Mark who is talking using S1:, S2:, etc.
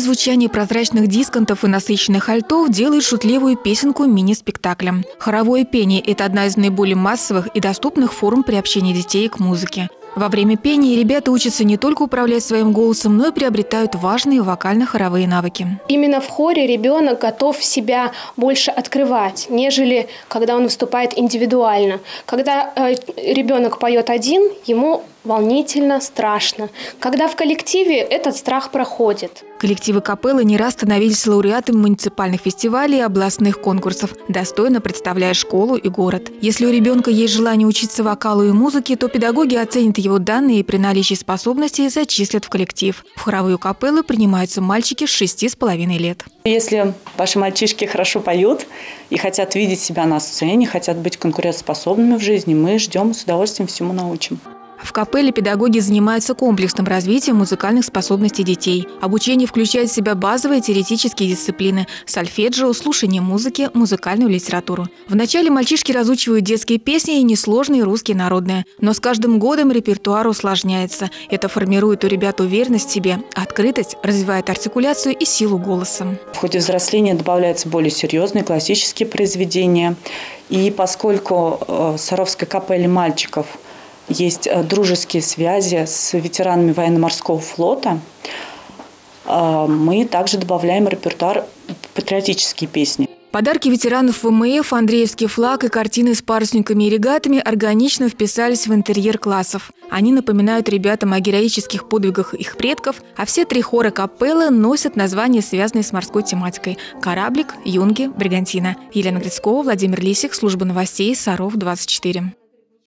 S1: звучание прозрачных дисконтов и насыщенных альтов делает шутливую песенку мини-спектаклем. Хоровое пение – это одна из наиболее массовых и доступных форм приобщения детей к музыке. Во время пения ребята учатся не только управлять своим голосом, но и приобретают важные вокально-хоровые навыки.
S2: Именно в хоре ребенок готов себя больше открывать, нежели когда он выступает индивидуально. Когда ребенок поет один, ему волнительно, страшно. Когда в коллективе этот страх проходит.
S1: Коллективы капеллы не раз становились лауреатами муниципальных фестивалей и областных конкурсов, достойно представляя школу и город. Если у ребенка есть желание учиться вокалу и музыке, то педагоги оценят его данные и при наличии способностей зачислят в коллектив. В хоровую капеллу принимаются мальчики с 6,5 лет.
S3: Если ваши мальчишки хорошо поют и хотят видеть себя на сцене, хотят быть конкурентоспособными в жизни, мы ждем, с удовольствием всему научим.
S1: В капелле педагоги занимаются комплексным развитием музыкальных способностей детей. Обучение включает в себя базовые теоретические дисциплины – сольфеджио, слушание музыки, музыкальную литературу. Вначале мальчишки разучивают детские песни и несложные русские народные. Но с каждым годом репертуар усложняется. Это формирует у ребят уверенность в себе, открытость, развивает артикуляцию и силу голоса.
S3: В ходе взросления добавляются более серьезные классические произведения. И поскольку в Саровской капелле мальчиков есть дружеские связи с ветеранами военно-морского флота, мы также добавляем в репертуар патриотические песни.
S1: Подарки ветеранов ВМФ, Андреевский флаг и картины с парусниками и регатами органично вписались в интерьер классов. Они напоминают ребятам о героических подвигах их предков, а все три хора капеллы носят названия, связанные с морской тематикой – «Кораблик», «Юнги», «Бригантина». Елена Грицкова, Владимир Лисик, служба новостей, Саров, 24.